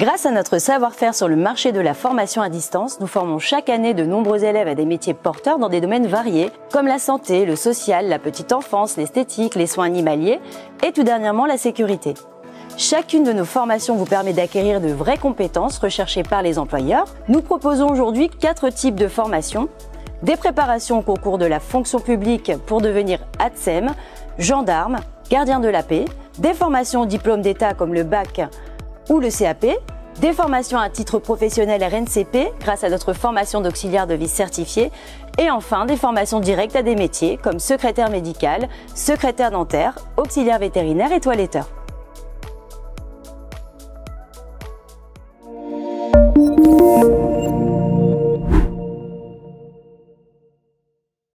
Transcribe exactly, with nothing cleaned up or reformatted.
Grâce à notre savoir-faire sur le marché de la formation à distance, nous formons chaque année de nombreux élèves à des métiers porteurs dans des domaines variés, comme la santé, le social, la petite enfance, l'esthétique, les soins animaliers et tout dernièrement la sécurité. Chacune de nos formations vous permet d'acquérir de vraies compétences recherchées par les employeurs. Nous proposons aujourd'hui quatre types de formations. Des préparations au concours de la fonction publique pour devenir A T S E M, gendarme, gardien de la paix, des formations au diplôme d'État comme le bac ou le C A P, des formations à titre professionnel R N C P grâce à notre formation d'auxiliaire de vie certifié et enfin des formations directes à des métiers comme secrétaire médical, secrétaire dentaire, auxiliaire vétérinaire et toiletteur.